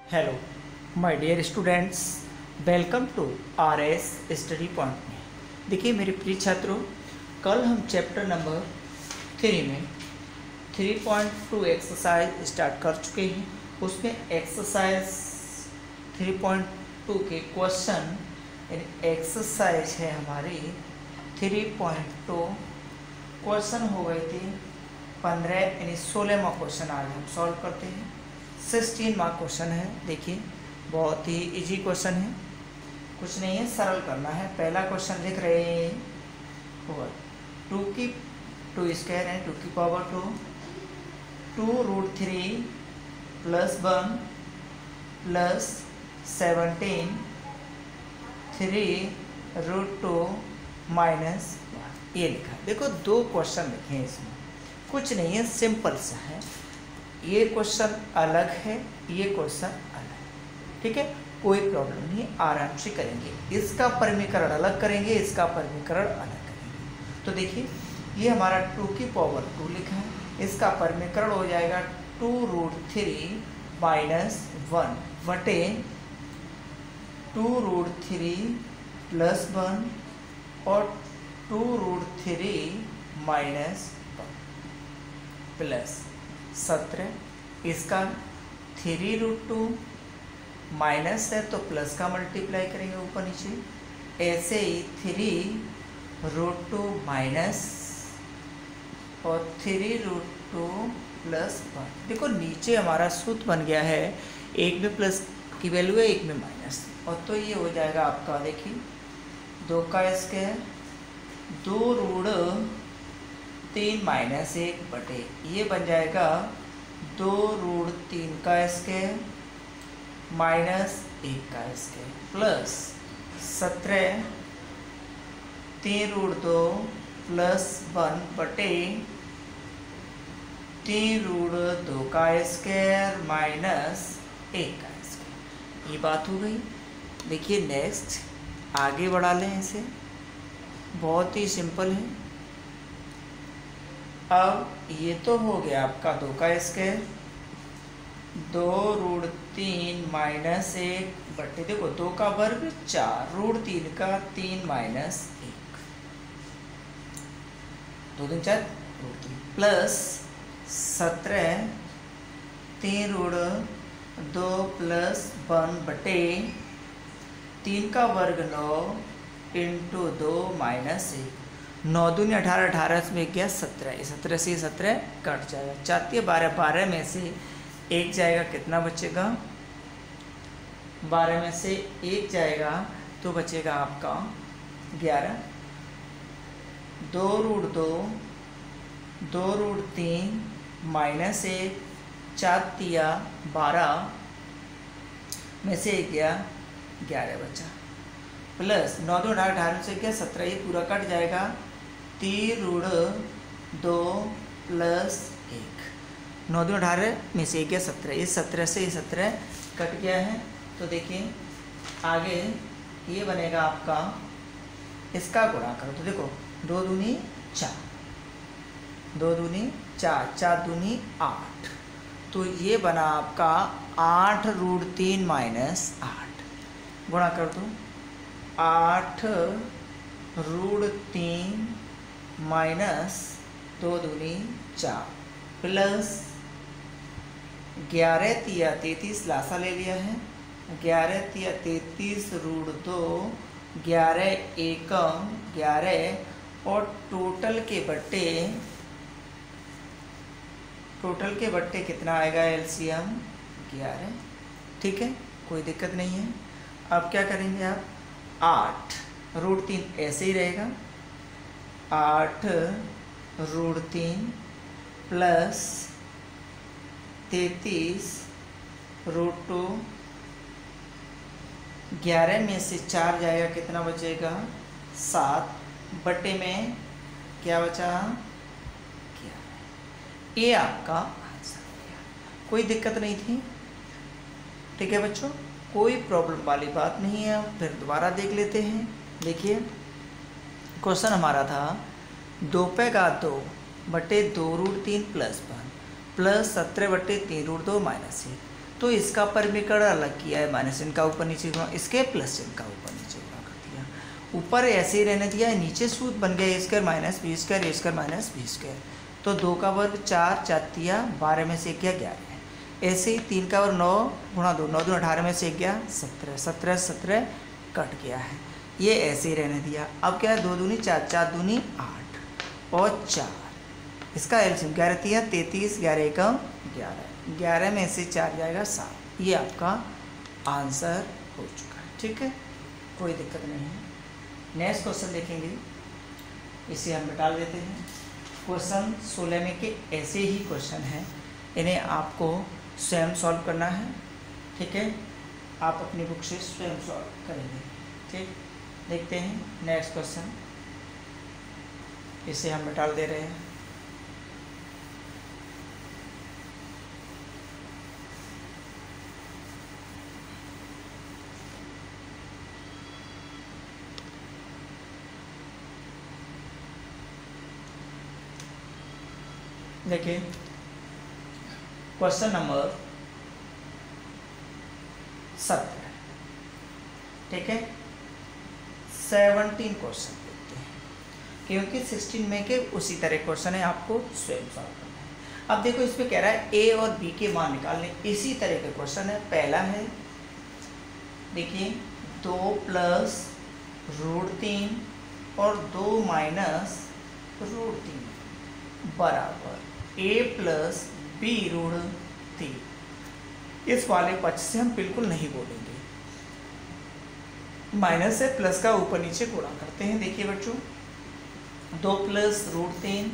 Hello my dear students, welcome to RS study point में। देखिए मेरे प्रिय छात्रों, कल हम चैप्टर नंबर 3 में 3.2 एक्सरसाइज स्टार्ट कर चुके हैं। उसमें एक्सरसाइज 3.2 के क्वेश्चन एक्सरसाइज है हमारी 3.2 क्वेश्चन हो गए थे 15 यानी 16वां क्वेश्चन आज हम सॉल्व करते हैं। 16 मार्क क्वेश्चन है। देखिए बहुत ही इजी क्वेश्चन है, कुछ नहीं है, सरल करना है। पहला क्वेश्चन लिख रहे हैं और 2 की 2 स्क्वायर है 2 की पावर 2 2√3 + 1 + 17 3√2 - 1 ये लिखा है। देखो दो क्वेश्चन लिखे हैं, इसमें कुछ नहीं है, सिंपल सा है। ये क्वेश्चन अलग है, ये क्वेश्चन अलग है, ठीक है, कोई प्रॉब्लम नहीं, आराम से करेंगे। इसका परिमीकरण अलग करेंगे, इसका परिमीकरण अलग करेंगे। तो देखिए ये हमारा 2 की पावर 2 लिखा है, इसका परिमीकरण हो जाएगा 2√3 - 1 बटे 2√3 + 1 और 2√3 - 1 प्लस 17। इसका 3√2 माइनस है तो प्लस का मल्टीप्लाई करेंगे ऊपर नीचे, ऐसे ही 3√2 माइनस और 3√2 + 1। देखो नीचे हमारा सूत्र बन गया है, एक में प्लस की वैल्यू है, एक में माइनस, और तो ये हो जाएगा आपका, देखिए 2 का स्क्वायर 2√3 - 1 बटे ये बन जाएगा 2√3 का स्क्वायर माइनस 1 का स्क्वायर प्लस 17 3√2 + 1 बटे 3√2 का स्क्वायर माइनस 1 का स्क्वायर। ये बात हो गई। देखिए नेक्स्ट आगे बढ़ा लें इसे, बहुत ही सिंपल है। अब ये तो हो गया आपका 2 का स्क्वायर 2√3 - 1 बटे, देखो 2 का वर्ग 4 √3 का 3 - 1 2 3 4 √3 प्लस 17 3√2 + 1 बटे 3 का वर्ग 9 × 2 - 1 9 दूनी 18 18 में गया 17, 17 से 17 कट जाएगा, 4 12 12 में से 1 जाएगा, कितना बचेगा 12 में से 1 जाएगा तो बचेगा आपका 11। 2√2 2√3 - 1 4 तिया 12 में से 1 गया 11 बचा, प्लस 9 2 18 से गया 17, ये पूरा कट जाएगा 3√2 + 1 9 2 18 में से 1 गया 17, ये 17 से 17 कट गया है। तो देखिए आगे ये बनेगा आपका, इसका गुणा करो तो देखो 2 दूनी 4 2 दूनी 4 4 दूनी 8, तो ये बना आपका 8√3 - 8 गुणा कर दो 8√3 - 2 दूनी 4 प्लस 11 तिया 33 लासा ले लिया है, 11 तिया 33 √2 11 एकम 11 और टोटल के बट्टे कितना आएगा एलसीएम 11, ठीक है, कोई दिक्कत नहीं है। अब क्या करेंगे आप, 8√3 ऐसे ही रहेगा, 8√3 प्लस 33√2 11 में से 4 जाएगा, कितना बचेगा 7 बटे में क्या बचा 11। ये आपका आंसर हो गया, कोई दिक्कत नहीं थी, ठीक है बच्चों, कोई प्रॉब्लम वाली बात नहीं है। फिर दोबारा देख लेते हैं। देखिए क्वेश्चन हमारा था 2/2 बटे 2√3 + 1 प्लस 17 बटे 3√2 - 1 तो इसका परिमीकरण अलग किया है, माइनस चिन्ह का ऊपर नीचे गुणा, इसके प्लस चिन्ह का ऊपर नीचे गुणा कर दिया। ऊपर ऐसे ही रहने दिया है, नीचे सूत्र बन गया a square minus b square, a square minus b square. तो 2 का वर्ग 4, 4 तिया 12 में से 1 गया 11। ऐसे ही 3 का वर्ग 9 गुणा 2, 9 दूनी 18 में से 1 गया 17, 17 17 कट गया है, ये ऐसे ही रहने दिया। अब क्या है, 2 दूनी 4, 4 दूनी 8 और 4, इसका एलसीएम 11 तिया 33, 11 एकम 11, 11 में से 4 जाएगा 7। ये आपका आंसर हो चुका है। ठीक है, कोई दिक्कत नहीं है। नेक्स्ट क्वेश्चन देखेंगे, इसे हम मिटा देते हैं। क्वेश्चन 16 में के ऐसे ही क्वेश्चन हैं, इन्हें आपको स्वयं सॉल्व करना है। ठीक है, आप अपनी बुक से स्वयं सॉल्व करेंगे। ठीक, देखते हैं नेक्स्ट क्वेश्चन, इसे हम मिटा दे रहे हैं। देखिए क्वेश्चन नंबर 17, ठीक है। 17 क्वेश्चन देखते हैं, क्योंकि 16 में के उसी तरह क्वेश्चन है, आपको स्वयं सॉल्व करना है। अब देखो इसमें कह रहा है ए और बी के मान निकालने, इसी तरह के क्वेश्चन है। पहला है, देखिए 2 प्लस √3 और 2 माइनस √3 बराबर a प्लस बी √3। इस वाले पक्ष से हम बिल्कुल नहीं बोलेंगे, माइनस से प्लस का ऊपर नीचे गुणा करते हैं। देखिए बच्चों, 2 प्लस √3,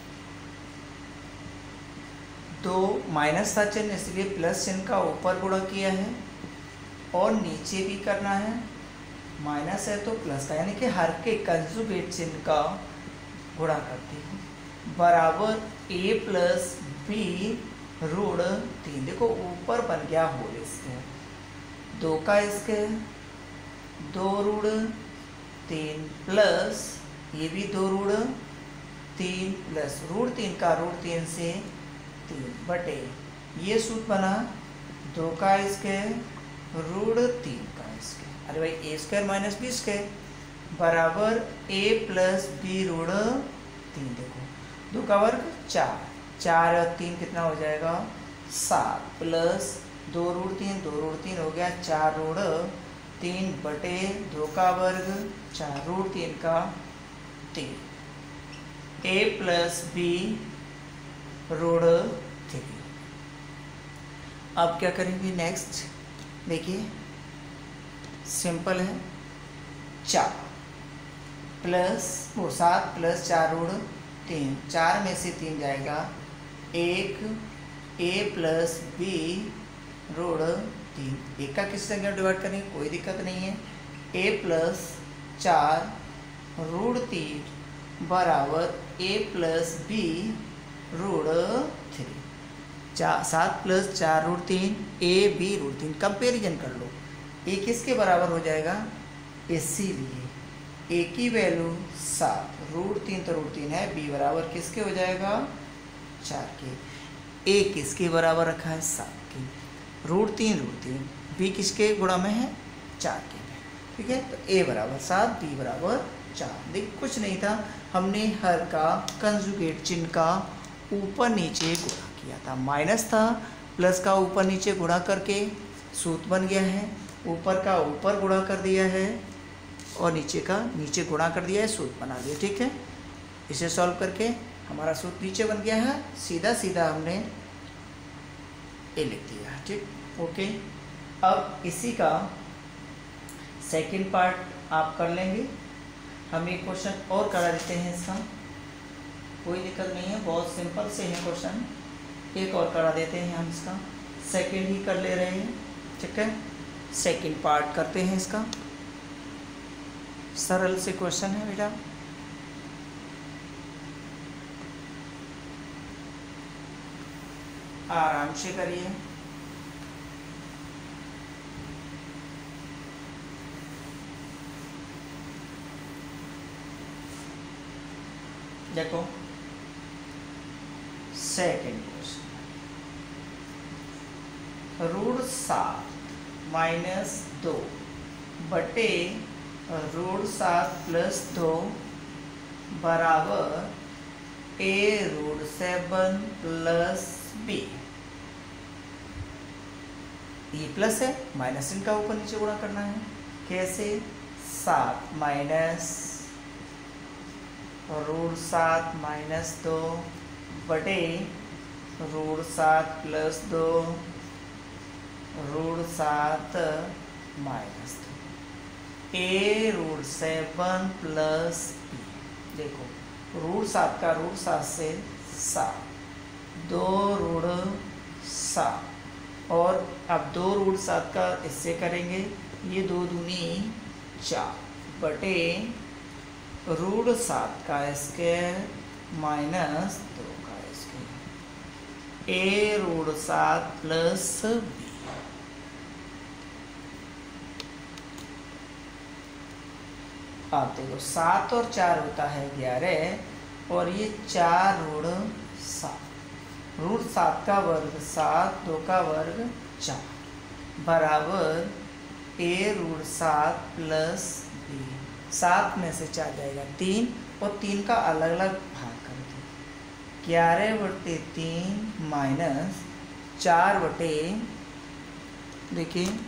2 माइनस था चिन्ह इसलिए प्लस चिन्ह का ऊपर गुणा किया है, और नीचे भी करना है, माइनस है तो प्लस का, यानी कि हर के कंजुगेट चिन्ह का गुणा करते हैं, बराबर a प्लस बी √3। देखो ऊपर बन गया होल स्क्वायर, 2 का स्क्वायर 2 √3 प्लस ये भी 2 √3 प्लस √3 का √3 से 3 बटे, ये सूत्र बना 2 का स्क्वायर √3 का स्क्वायर। अरे भाई a square minus b square बराबर a प्लस बी √3। देखो 2 का वर्ग 4, 4 और 3 कितना हो जाएगा 7, प्लस 2 √3, 2 √3 हो गया 4 √3 बटे 2 का वर्ग 4 √3 का 3, a प्लस बी √3। अब क्या करेंगे नेक्स्ट, देखिए सिंपल है, 4 प्लस 7 प्लस 4 √3, 4 में से 3 जाएगा 1, a प्लस बी √3। एक का किस संख्या डिवाइड करेंगे, कोई दिक्कत नहीं है। a प्लस 4 √3 बराबर a plus b √3। 7 plus 4 √3 a b √3, comparison कर लो, a किसके बराबर हो जाएगा, इसीलिए a की वैल्यू 7, √3 तो √3 है, b बराबर किसके हो जाएगा 4 के। a किसके बराबर रखा है 7 के, √3 b किसके गुणा में है 4 के में, ठीक है। तो a बराबर 7, b बराबर 4। देख कुछ नहीं था, हमने हर का कंजुगेट चिन्ह का ऊपर नीचे गुणा किया था, माइनस था प्लस का ऊपर नीचे गुणा करके सूत्र बन गया है, ऊपर का ऊपर गुणा कर दिया है और नीचे का नीचे गुणा कर दिया है, सूत्र बना दिया। ठीक है, इसे सॉल्व करके हमारा सूत्र नीचे बन गया है, सीधा सीधा हमने ए लिख दिया। ठीक, ओके। अब इसी का सेकंड पार्ट आप कर लेंगे, हम एक क्वेश्चन और करा देते हैं इसका, कोई दिक्कत नहीं है, बहुत सिंपल से है क्वेश्चन, एक और करा देते हैं हम इसका, सेकंड ही कर ले रहे हैं। ठीक है, सेकंड पार्ट करते हैं इसका, सरल से क्वेश्चन है बेटा। आराम से करिए। देखो सेकंड क्वेश्चन, रूट 7 माइनस 2 बटे रूट 7 प्लस 2 बराबर a रूट 7 प्लस b। ये प्लस है, माइनस इनका ऊपर नीचे गुणा करना है। कैसे? 7 माइनस रूट 7 माइनस 2 बटे root 7 plus 2 root 7 minus 2 a root 7 plus b। देखो रूट 7 का रूट 7 से 7, 2 रूट 7 और अब 2 रूट 7 का इससे करेंगे, ये 2 दूनी 4 बटे रूट 7 का स्क्वायर माइनस 2 का square a root 7 plus b। आप देखो 7 और 4 होता है 11 और ये 4 रूट 7, रूट 7 का वर्ग 7, 2 का वर्ग 4 बराबर a रूट 7 प्लस b। 7 में से 4 जाएगा 3 और 3 का अलग अलग भाग कर दो। 11 बटे 3 माइनस 4 बटे, देखिए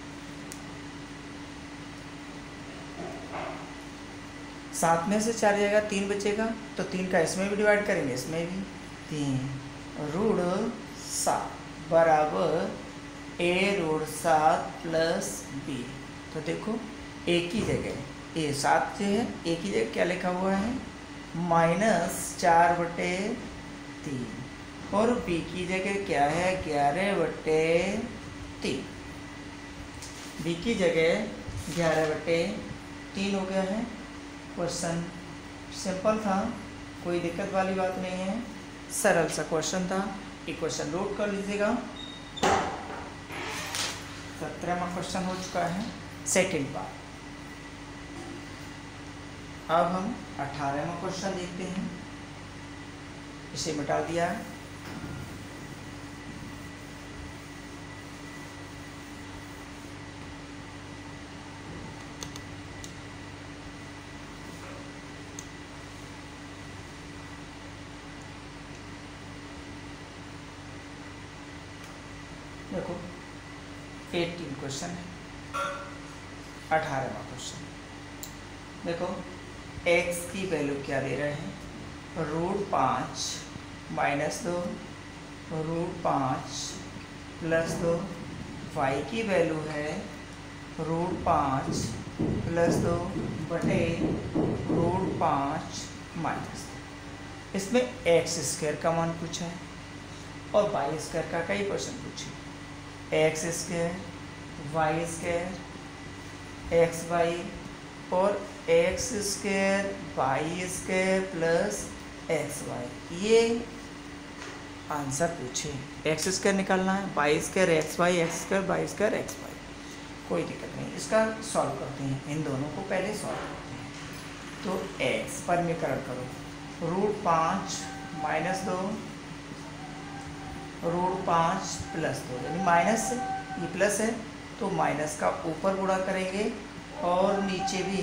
7 में से 4 जाएगा 3 बचेगा, तो 3 का इसमें भी डिवाइड करेंगे, इसमें भी 3 रूट 7 बराबर a रूट 7 प्लस b। तो देखो एक ही जगह a 7 जो है, एक ही जगह क्या लिखा हुआ है माइनस 4 बटे 3 और b की जगह क्या है 11 बटे 3। b की जगह 11 बटे 3 हो गया है। क्वेश्चन सिंपल था, कोई दिक्कत वाली बात नहीं है, सरल सा क्वेश्चन था। ये क्वेश्चन नोट कर लीजिएगा। 17वां क्वेश्चन हो चुका है, सेकंड पार्ट। अब हम 18वां क्वेश्चन देखते हैं। इसे मिटा दिया है। देखो 18 क्वेश्चन है। 18वां क्वेश्चन देखो, x की वैल्यू क्या दे रहे हैं root 5 minus 2 root 5 plus 2। y की वैल्यू है रूट 5 प्लस 2 बटे रूट 5 माइनस 2। इसमें एक्स स्क्वायर का मान पूछा है और वाई स्क्वायर का कई क्वेश्चन पूछे। X square, y square, x y और x square y square plus x y, ये आंसर पूछे। एक्स स्क्वायर निकालना है, y square x y, x square y square x y, कोई दिक्कत नहीं। इसका सॉल्व करते हैं, इन दोनों को पहले सॉल्व करते हैं। तो एक्स परमीकरण करो, रूट 5 माइनस 2 रूट 5 प्लस 2, यानी माइनस से ये प्लस है तो माइनस का ऊपर गुणा करेंगे और नीचे भी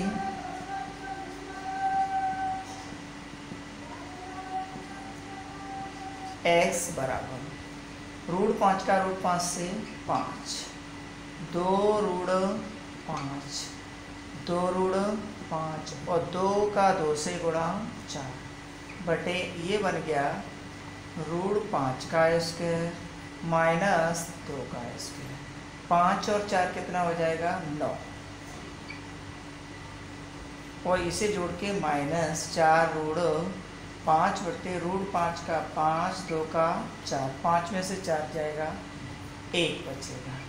x बराबर रूट 5 का रूट 5 से 5, 2 रूट 5, 2 रूट 5 और 2 का 2 से गुणा 4 बटे ये बन गया रूट 5 का स्क्वायर माइनस 2 का स्क्वायर। 5 और 4 कितना हो जाएगा 9 और इसे जोड़ के माइनस 4 रूट 5 बटे रूट 5 का 5, 2 का 4, 5 में से 4 जाएगा 1 बचेगा।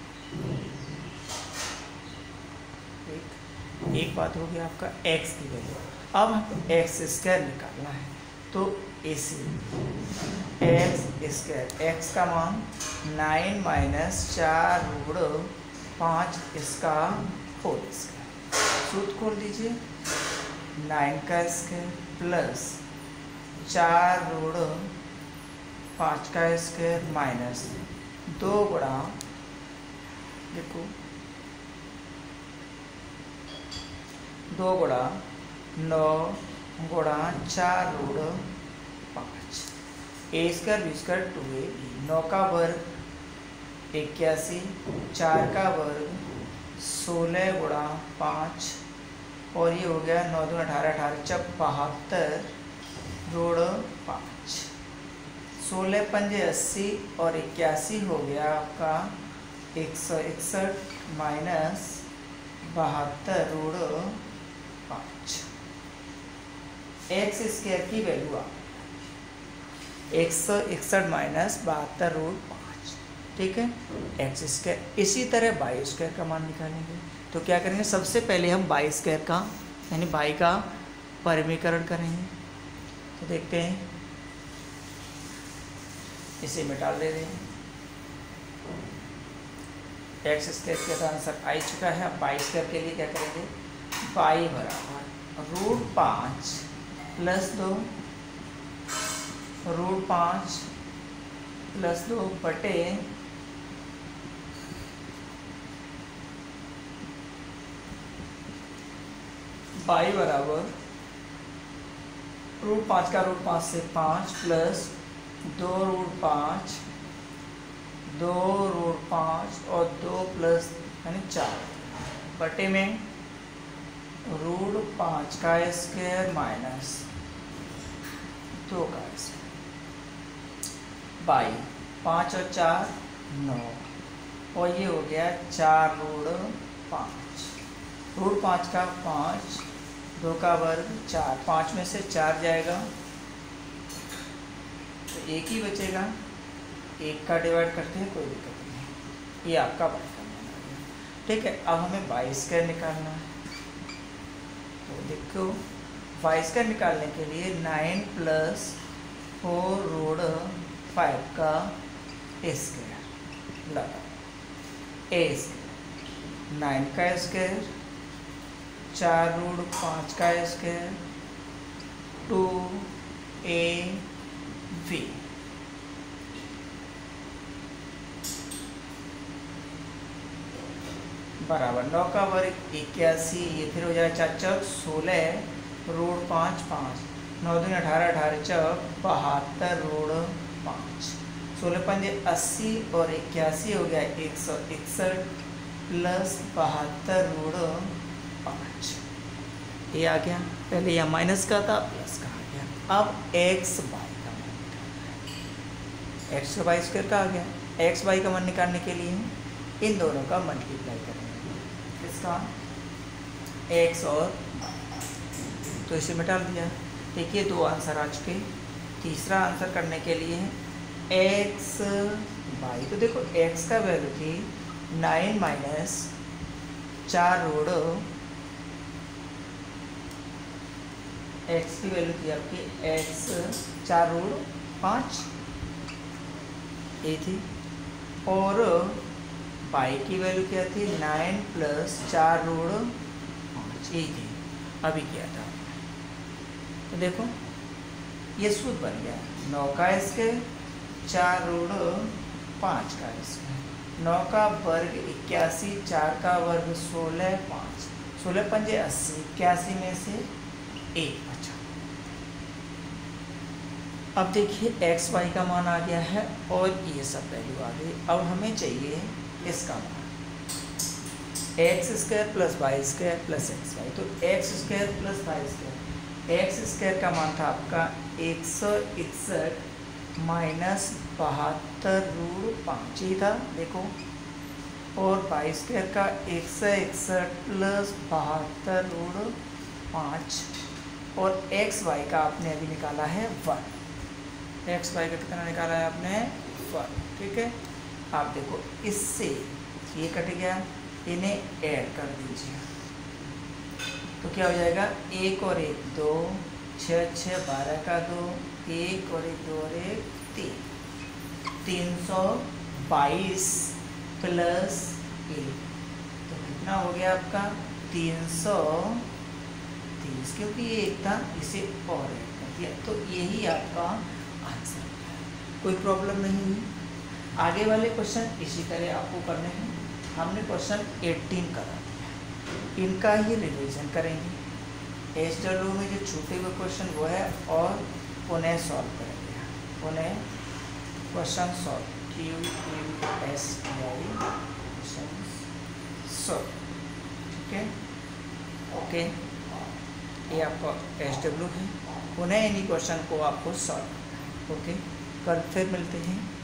एक बात हो गया आपका x की वैल्यू। अब हमको एक्स स्क्वायर निकालना है, तो इसी एक्स स्क्वायर, एक्स का मान 9 माइनस 4 रूट 5 इसका होल स्क्वायर। सूत्र खोल दीजिए, 9 का स्क्वायर प्लस 4 रूट 5 का स्क्वायर माइनस 2 गुणा, देखो 2 गुणा 9 गुणा 4 ऋण 5, ए स्क्वायर बी स्क्वायर 2ab, 9 का वर्ग 81, 4 का वर्ग 16 गुणा 5, और ये हो गया 9 दूनी 18, 18 72 ऋण 5, 16 पंजे 80 और 81 हो गया आपका 161 माइनस 72 ऋण 5। एक्स स्क्वायर की वैल्यू आ 161 माइनस 72 ऋण 5, ठीक है, एक्स स्क्वायर। इसी तरह वाई स्क्वायर का मान निकालेंगे। तो क्या करेंगे, सबसे पहले हम वाई स्क्वायर का यानी वाई का परिमीकरण करेंगे। तो देखते हैं, इसे मिटा दे रहे हैं। एक्स स्क्वायर का आंसर आ चुका है। अब वाई स्क्वायर के लिए क्या करेंगे, वाई बराबर √ 5 + 2 √ 5 + 2 बटे वाई बराबर √ 5 का √ 5 से 5 प्लस 2 √ 5, 2 √ 5 और 2 प्लस यानी 4 बटे में √ 5 का स्क्वायर माइनस 2 का स्क्वायर, बाई 5 और 4 9, और ये हो गया 4 √ 5, √ 5 का 5, 2 का वर्ग 4, 5 में से 4 जाएगा तो 1 ही बचेगा, 1 का डिवाइड करते हैं, कोई दिक्कत नहीं। ये आपका वाई का मान आ गया, ठीक है। अब हमें वाई स्क्वायर निकालना है। तो देखो, वाई स्क्वायर निकालने के लिए 9 + 4 √ 5 का स्क्वायर लगा, ए स्क्वायर 9 का स्क्वायर, 4 √ 5 का स्क्वायर 2ab बराबर 9 का वर्ग 81, ये फिर हो जाएगा 4 चौक 16 √ 5 5, 9 दूनी 18, 18 चौक 72 ऋण 5, 16 पंजे 80 और 81 हो गया 161 प्लस 72 ऋण 5। ये आ गया, पहले यह माइनस का था, प्लस का आ गया। अब एक्स वाई का मान निकालना है। एक्स वाई स्क्वायर का आ गया। एक्स वाई का मान निकालने के लिए इन दोनों का मल्टीप्लाई करेंगे, इसका एक्स और, तो इसे मिटा दिया। देखिए 2 आंसर आ चुके। तीसरा आंसर करने के लिए एक्स वाई, तो देखो एक्स का वैल्यू थी 9 माइनस 4 ऋण, एक्स की वैल्यू थी आपकी एक्स 4 ऋण 5 ये थी, और पाई की वैल्यू क्या थी 9 + 4 ऋण 5 ये थी। अभी क्या था, तो देखो ये सूत्र बन गया 9 का स्क्वायर 4 ऋण 5 का स्क्वायर, 9 का वर्ग 81, 4 का वर्ग 16, 5, 16 पंजे 80, 81 में से 1 बचा। अब देखिए एक्स वाई का मान आ गया है और ये सब वैल्यू आ गई। अब हमें चाहिए इसका मान x square plus y square plus x y. तो x square plus y square, x square का मान था आपका 161 माइनस 72 ऋण 5 ही था, देखो, और वाई स्क्वायर का 161 प्लस 72 ऋण 5, और एक्स वाई का आपने अभी निकाला है 1। एक्स वाई का कितना निकाला है आपने 1, ठीक है। आप देखो इससे ये कट गया, इन्हें ऐड कर दीजिए तो क्या हो जाएगा 1 और 1 2, 6 6 12 का 2, 1 और 1 2 और 1 3, 322 प्लस 1 तो कितना हो गया आपका 330, क्योंकि ये 1 था इसे और ऐड कर दिया। तो यही आपका आंसर है, कोई प्रॉब्लम नहीं हुई। आगे वाले क्वेश्चन इसी तरह आपको करने हैं। हमने क्वेश्चन 18 करा दिया, इनका ही रिवीजन करेंगे। SW में जो छूटे हुए क्वेश्चन वो है और पुनः सॉल्व करेंगे, पुनः question solve, QUSTI question solve. ठीक है, ओके, ये आपका SW है, पुनः इन्हीं क्वेश्चन को आपको सॉल्व करना है। ओके, कल फिर मिलते हैं।